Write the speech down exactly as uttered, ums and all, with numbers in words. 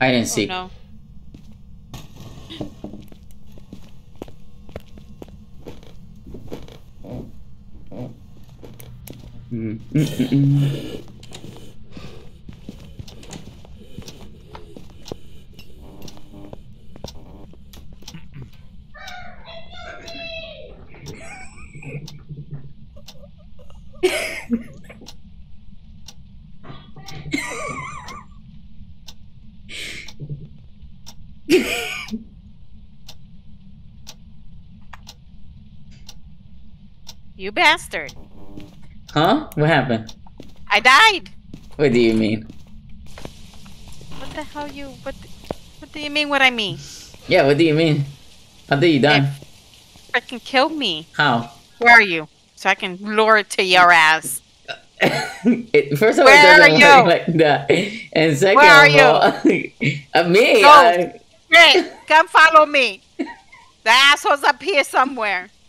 Hide and seek. Oh, no. Mm, mm, mm, mm. You bastard. Huh? What happened? I died. What do you mean? What the hell you... What, what do you mean what I mean? Yeah, what do you mean? How did you die? It freaking killed me. How? Where are you? So I can lure it to your ass. it, first of all, Where it doesn't are work you? like that. And second Where are of all, uh, me, Go. I, Hey, come follow me. The asshole's up here somewhere.